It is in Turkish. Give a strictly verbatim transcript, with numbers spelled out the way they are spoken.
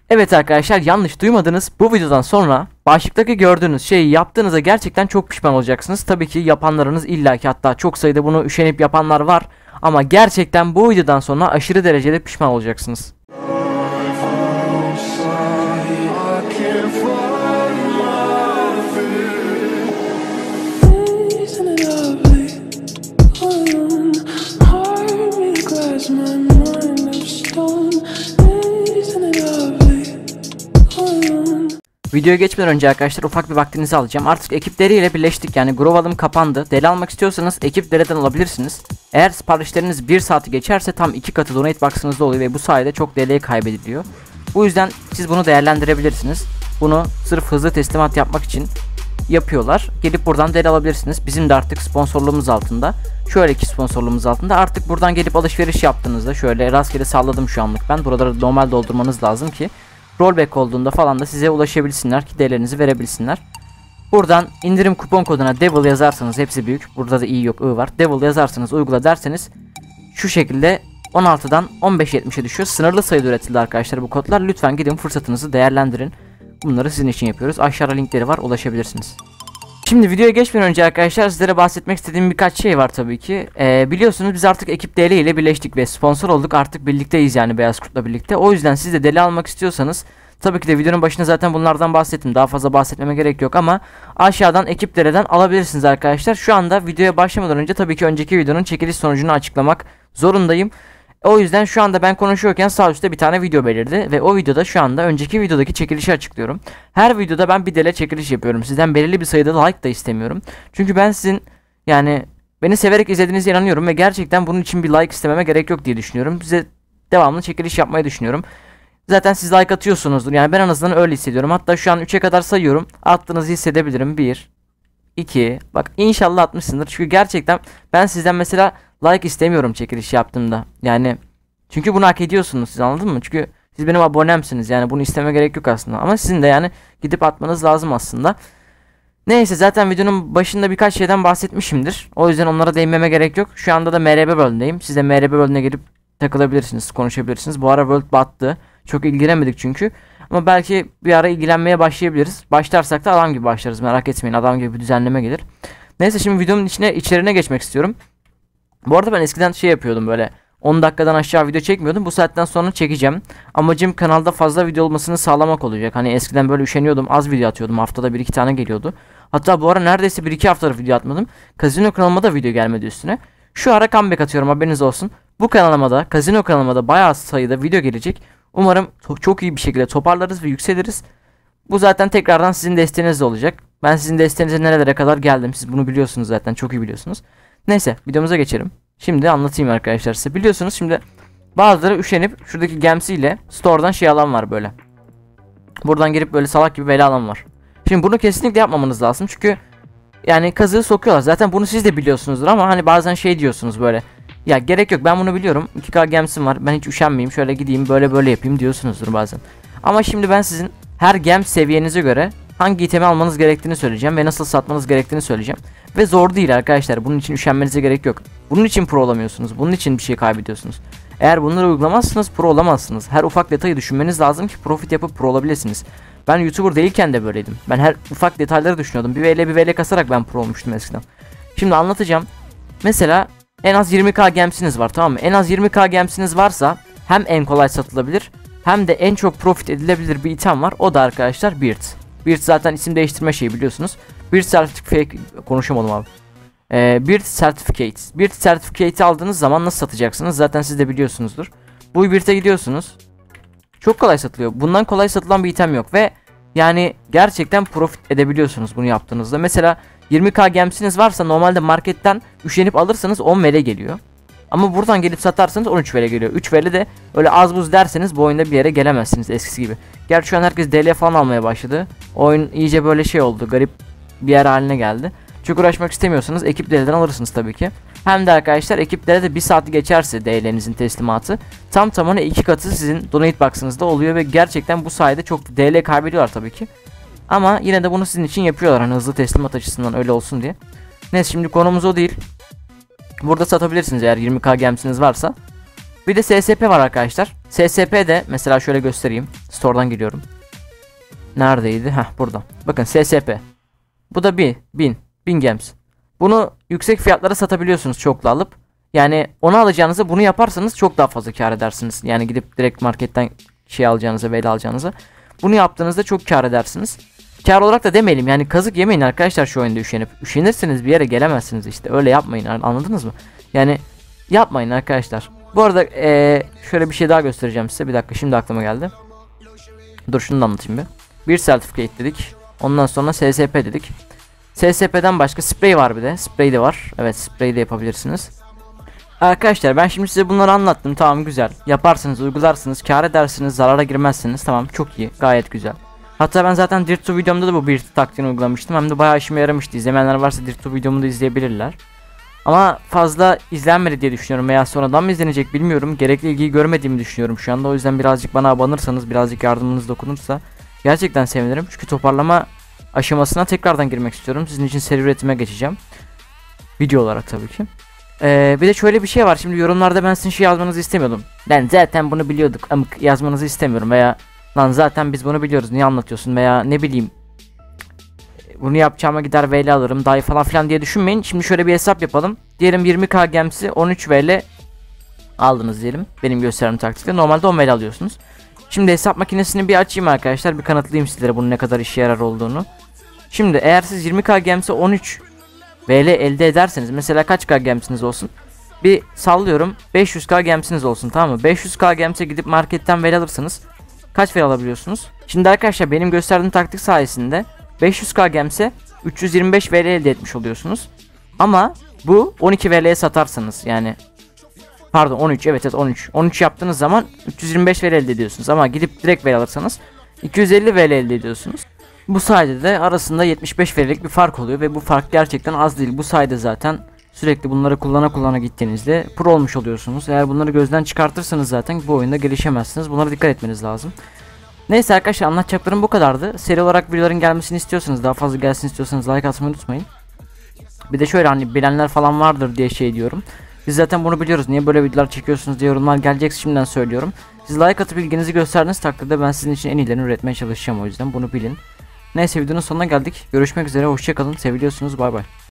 Evet arkadaşlar, yanlış duymadınız. Bu videodan sonra başlıktaki gördüğünüz şeyi yaptığınızda gerçekten çok pişman olacaksınız. Tabii ki yapanlarınız illaki, hatta çok sayıda bunu üşenip yapanlar var. Ama gerçekten bu videodan sonra aşırı derecede pişman olacaksınız. Videoya geçmeden önce arkadaşlar ufak bir vaktinizi alacağım. Artık ekipleriyle birleştik, yani Grove alım kapandı. Deli almak istiyorsanız ekiplerden alabilirsiniz. Eğer siparişleriniz bir saati geçerse tam iki katı donate box'ınızda oluyor ve bu sayede çok D L kaybediliyor. Bu yüzden siz bunu değerlendirebilirsiniz. Bunu sırf hızlı teslimat yapmak için yapıyorlar. Gelip buradan deli alabilirsiniz. Bizim de artık sponsorluğumuz altında. Şöyle ki sponsorluğumuz altında. Artık buradan gelip alışveriş yaptığınızda şöyle rastgele salladım şu anlık ben. Buraları normal doldurmanız lazım ki rollback olduğunda falan da size ulaşabilsinler ki değerlerinizi verebilsinler. Buradan indirim kupon koduna devil yazarsanız, hepsi büyük, burada da i yok, i var. Devil yazarsanız, uygula derseniz şu şekilde on altıdan on beş yetmişe düşüyor. Sınırlı sayıda üretildi arkadaşlar bu kodlar. Lütfen gidin fırsatınızı değerlendirin. Bunları sizin için yapıyoruz. Aşağıda linkleri var, ulaşabilirsiniz. Şimdi videoya geçmeden önce arkadaşlar sizlere bahsetmek istediğim birkaç şey var tabii ki. Ee, biliyorsunuz biz artık ekip D L ile birleştik ve sponsor olduk. Artık birlikteyiz, yani Beyaz Kurt'la birlikte. O yüzden siz de deli almak istiyorsanız, tabii ki de videonun başında zaten bunlardan bahsettim. Daha fazla bahsetmeme gerek yok ama aşağıdan ekip D L'den alabilirsiniz arkadaşlar. Şu anda videoya başlamadan önce tabii ki önceki videonun çekiliş sonucunu açıklamak zorundayım. O yüzden şu anda ben konuşuyorken sağ üstte bir tane video belirdi ve o videoda şu anda önceki videodaki çekilişi açıklıyorum. Her videoda ben bir D L çekiliş yapıyorum. Sizden belirli bir sayıda like da istemiyorum. Çünkü ben sizin, yani beni severek izlediğinize inanıyorum ve gerçekten bunun için bir like istememe gerek yok diye düşünüyorum. Size devamlı çekiliş yapmayı düşünüyorum. Zaten siz like atıyorsunuzdur. Yani ben en azından öyle hissediyorum. Hatta şu an üçe kadar sayıyorum. Attığınızı hissedebilirim. bir iki Bak inşallah atmışsındır. Çünkü gerçekten ben sizden mesela like istemiyorum çekiliş yaptığımda. Yani çünkü bunu hak ediyorsunuz siz, anladın mı? Çünkü siz benim abonemsiniz. Yani bunu isteme gerek yok aslında. Ama sizin de yani gidip atmanız lazım aslında. Neyse, zaten videonun başında birkaç şeyden bahsetmişimdir. O yüzden onlara değinmeme gerek yok. Şu anda da M R B bölümündeyim. Siz de M R B bölümüne girip takılabilirsiniz, konuşabilirsiniz. Bu ara World battı. Çok ilgilenemedik çünkü. Ama belki bir ara ilgilenmeye başlayabiliriz. Başlarsak da adam gibi başlarız, merak etmeyin. Adam gibi bir düzenleme gelir. Neyse, şimdi videonun içine içeriğine geçmek istiyorum. Bu arada ben eskiden şey yapıyordum, böyle on dakikadan aşağı video çekmiyordum. Bu saatten sonra çekeceğim. Amacım kanalda fazla video olmasını sağlamak olacak. Hani eskiden böyle üşeniyordum, az video atıyordum. Haftada bir iki tane geliyordu. Hatta bu ara neredeyse bir iki haftadır video atmadım. Casino kanalıma da video gelmedi üstüne. Şu ara comeback atıyorum, haberiniz olsun. Bu kanalıma da, Casino kanalıma da bayağı sayıda video gelecek. Umarım çok iyi bir şekilde toparlarız ve yükseliriz. Bu zaten tekrardan sizin desteğinizle olacak. Ben sizin desteğinize nerelere kadar geldim, siz bunu biliyorsunuz zaten, çok iyi biliyorsunuz. Neyse, videomuza geçelim. Şimdi anlatayım arkadaşlar size. Biliyorsunuz şimdi bazıları üşenip şuradaki gemsiyle store'dan şey alan var böyle. Buradan girip böyle salak gibi veli alan var. Şimdi bunu kesinlikle yapmamanız lazım çünkü yani kazığı sokuyorlar. Zaten bunu siz de biliyorsunuzdur ama hani bazen şey diyorsunuz böyle. Ya gerek yok, ben bunu biliyorum. iki K gemsim var, ben hiç üşenmeyeyim, şöyle gideyim böyle böyle yapayım diyorsunuzdur bazen. Ama şimdi ben sizin her gem seviyenize göre hangi itemi almanız gerektiğini söyleyeceğim ve nasıl satmanız gerektiğini söyleyeceğim. Ve zor değil arkadaşlar, bunun için üşenmenize gerek yok. Bunun için pro olamıyorsunuz, bunun için bir şey kaybediyorsunuz. Eğer bunları uygulamazsınız pro olamazsınız. Her ufak detayı düşünmeniz lazım ki profit yapıp pro olabilirsiniz. Ben YouTuber değilken de böyleydim. Ben her ufak detayları düşünüyordum. Bir V L bir V L kasarak ben pro olmuştum eskiden. Şimdi anlatacağım. Mesela en az yirmi K gemsiniz var, tamam mı? En az yirmi K gemsiniz varsa hem en kolay satılabilir hem de en çok profit edilebilir bir item var. O da arkadaşlar Beard. Beard zaten isim değiştirme şeyi, biliyorsunuz. Beard Certificate, konuşamadım abi. Ee, Beard Certificate. Beard Certificate'i aldığınız zaman nasıl satacaksınız? Zaten siz de biliyorsunuzdur. Bu Beard'e gidiyorsunuz. Çok kolay satılıyor. Bundan kolay satılan bir item yok ve yani gerçekten profit edebiliyorsunuz bunu yaptığınızda. Mesela yirmi K gemsiniz varsa normalde marketten üşenip alırsanız on V L geliyor. Ama buradan gelip satarsanız on üç V L geliyor. üç V L de öyle az buz derseniz bu oyunda bir yere gelemezsiniz eskisi gibi. Gerçi şu an herkes D L falan almaya başladı. Oyun iyice böyle şey oldu, garip bir yer haline geldi. Çok uğraşmak istemiyorsanız ekip D L'den alırsınız tabii ki. Hem de arkadaşlar ekip D L'de bir saati geçerse D L'nizin teslimatı tam tamına iki katı sizin donate box'ınızda oluyor ve gerçekten bu sayede çok D L kaybediyorlar tabii ki. Ama yine de bunu sizin için yapıyorlar, hani hızlı teslimat açısından öyle olsun diye. Neyse, şimdi konumuz o değil. Burada satabilirsiniz eğer yirmi K gemsiniz varsa. Bir de S S P var arkadaşlar. S S P de mesela şöyle göstereyim. Store'dan giriyorum. Neredeydi? Heh, burada. Bakın S S P. Bu da bir bin. bin gems. Bunu yüksek fiyatlara satabiliyorsunuz çoklu alıp. Yani onu alacağınızı bunu yaparsanız çok daha fazla kar edersiniz. Yani gidip direkt marketten şey alacağınıza, veli alacağınıza. Bunu yaptığınızda çok kar edersiniz. Kar olarak da demeyelim, yani kazık yemeyin arkadaşlar şu oyunda üşenip. Üşenirseniz bir yere gelemezsiniz işte. Öyle yapmayın, anladınız mı? Yani yapmayın arkadaşlar. Bu arada ee, şöyle bir şey daha göstereceğim size. Bir dakika, şimdi aklıma geldi. Dur şunu da anlatayım bir. Bir certificate dedik. Ondan sonra S S P dedik. S S P'den başka sprey var bir de. Sprey de var. Evet, sprey de yapabilirsiniz. Arkadaşlar ben şimdi size bunları anlattım. Tamam, güzel. Yaparsınız, uygularsınız, kar edersiniz, zarara girmezsiniz. Tamam, çok iyi. Gayet güzel. Hatta ben zaten Dirt iki videomda da bu bir taktiğini uygulamıştım. Hem de bayağı işime yaramıştı. İzlemeyenler varsa Dirt iki videomu da izleyebilirler. Ama fazla izlenmedi diye düşünüyorum veya sonradan mı izlenecek bilmiyorum. Gerekli ilgiyi görmediğimi düşünüyorum şu anda. O yüzden birazcık bana abanırsanız, birazcık yardımınız dokunursa gerçekten sevinirim. Çünkü toparlama aşamasına tekrardan girmek istiyorum. Sizin için seri üretime geçeceğim. Video olarak tabii ki. Ee, bir de şöyle bir şey var. Şimdi yorumlarda ben sizin şey yazmanızı istemiyordum. Ben zaten bunu biliyorduk amık yazmanızı istemiyorum veya lan zaten biz bunu biliyoruz niye anlatıyorsun veya ne bileyim bunu yapacağıma gider V L alırım dahi falan filan diye düşünmeyin. Şimdi şöyle bir hesap yapalım. Diyelim yirmi K gemsi on üç V L aldınız diyelim. Benim gösterdiğim taktikte normalde on V L alıyorsunuz. Şimdi hesap makinesini bir açayım arkadaşlar. Bir kanıtlayayım sizlere bunun ne kadar işe yarar olduğunu. Şimdi eğer siz yirmi K gemsi on üç V L elde ederseniz, mesela kaç K gemsiniz olsun? Bir sallıyorum, beş yüz K gemsiniz olsun, tamam mı? beş yüz K gemse gidip marketten V L alırsanız kaç V L alabiliyorsunuz? Şimdi arkadaşlar benim gösterdiğim taktik sayesinde beş yüz K gemse üç yüz yirmi beş V L elde etmiş oluyorsunuz. Ama bu on iki V L'ye satarsanız, yani pardon on üç, evet evet on üç. on üç yaptığınız zaman üç yüz yirmi beş V L elde ediyorsunuz ama gidip direkt V L alırsanız iki yüz elli V L elde ediyorsunuz. Bu sayede de arasında yetmiş beş V L'lik bir fark oluyor ve bu fark gerçekten az değil. Bu sayede zaten sürekli bunları kullana kullana gittiğinizde pro olmuş oluyorsunuz. Eğer bunları gözden çıkartırsanız zaten bu oyunda gelişemezsiniz. Bunlara dikkat etmeniz lazım. Neyse arkadaşlar, anlatacaklarım bu kadardı. Seri olarak videoların gelmesini istiyorsanız, daha fazla gelsin istiyorsanız like atmayı unutmayın. Bir de şöyle, hani bilenler falan vardır diye şey diyorum. Biz zaten bunu biliyoruz. Niye böyle videolar çekiyorsunuz diye yorumlar gelecek, şimdiden söylüyorum. Siz like atıp ilginizi gösterdiğiniz takdirde ben sizin için en iyilerini üretmeye çalışacağım, o yüzden bunu bilin. Neyse, videonun sonuna geldik. Görüşmek üzere, hoşça kalın. Seviliyorsunuz. Bay bay.